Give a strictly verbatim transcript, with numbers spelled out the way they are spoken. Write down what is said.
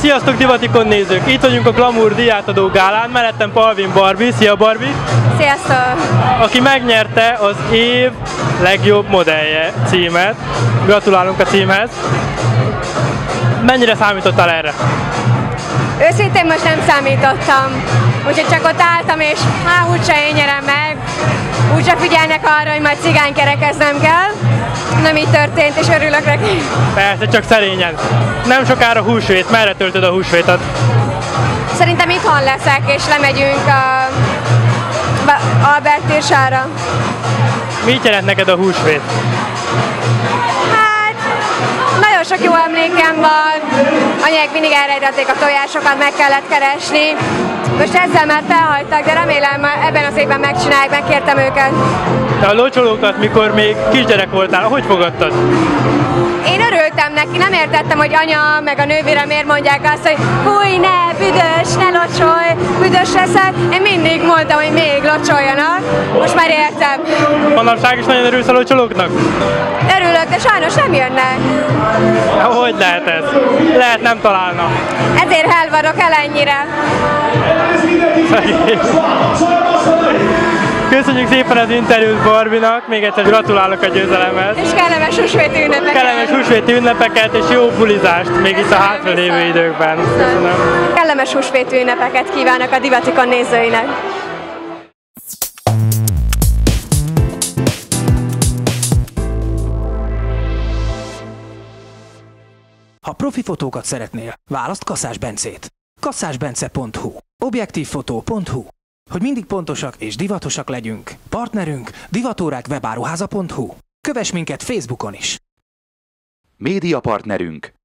Sziasztok Divatikon nézők! Itt vagyunk a Glamour díjátadó gálán, mellettem Palvin Barbie. Szia Barbie! Sziasztok! Aki megnyerte az év legjobb modellje címet. Gratulálunk a címhez! Mennyire számítottál erre? Őszintén most nem számítottam, úgyhogy csak ott álltam és hát úgyse én nyerem meg, úgyse figyelnek arra, hogy majd cigánykerekeznem kell. Nem így történt, és örülök neki. Persze, csak szerényen. Nem sokára húsvét, merre töltöd a húsvétot? Szerintem itthon leszek, és lemegyünk a Albert Térsára. Mit jelent neked a húsvét? Hát, nagyon sok jó emlékem van. Anyák mindig elrejtették a tojásokat, meg kellett keresni. Most ezzel már felhagytak, de remélem ebben az évben megcsinálják, megkértem őket. De a locsolókat, mikor még kisgyerek voltál, hogy fogadtad? Én örültem neki, nem értettem, hogy anya meg a nővérem miért mondják azt, hogy fúj, ne, büdös, ne locsolj, büdös leszek. Én mindig mondtam, hogy még locsoljanak, most már értem. Manapság is nagyon örülsz a locsolóknak? Örülök, de sajnos nem jönnek. Hogy lehet ez? Lehet nem találna. Ezért helvadok el ennyire. Köszönjük szépen az interjút Barbinak, még egyszer gratulálok a győzelemhez. És kellemes húsvéti ünnepeket. Kellemes húsvéti ünnepeket és jó bulizást még itt a hátralévő időkben. Köszönöm. Kellemes húsvéti ünnepeket kívánok a Divatikon nézőinek. Ha profi fotókat szeretnél, választ Kaszás Bencét. kaszásbence pont hu, objektívfotó pont hu. Hogy mindig pontosak és divatosak legyünk, partnerünk divatórák webáruháza pont hu. Kövess minket Facebookon is! Média partnerünk